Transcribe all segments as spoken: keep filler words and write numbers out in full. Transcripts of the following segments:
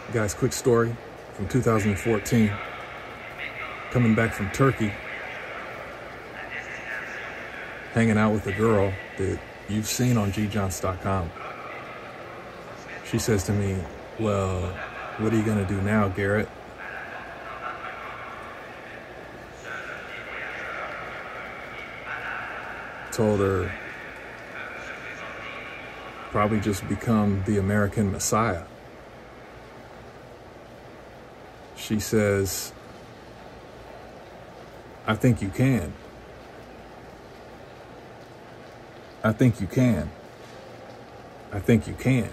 Guys, quick story from two thousand fourteen. Coming back from Turkey, hanging out with a girl that you've seen on G Johnts dot com. She says to me, well, what are you gonna do now, Garrett? Told her, probably just become the American Messiah. She says, I think you can. I think you can. I think you can.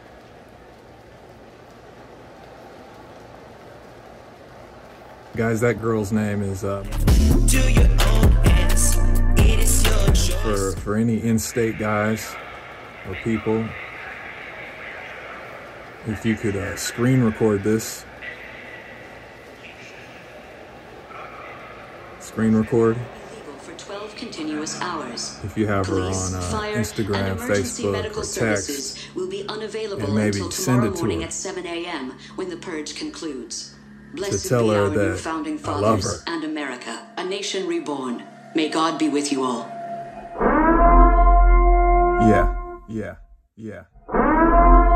Guys, that girl's name is, uh, Do your own hands. It is your choice. For, for any in-state guys or people, if you could uh, screen record this, screen record. For twelve continuous hours. If you have Police, her on uh, fire, Instagram, and emergency Facebook, medical or services text, will be unavailable and maybe until send tomorrow it to morning her at seven A M when the purge concludes. to Blessed tell be her our new that founding I love fathers her. and America, a nation reborn. May God be with you all. Yeah, yeah, yeah.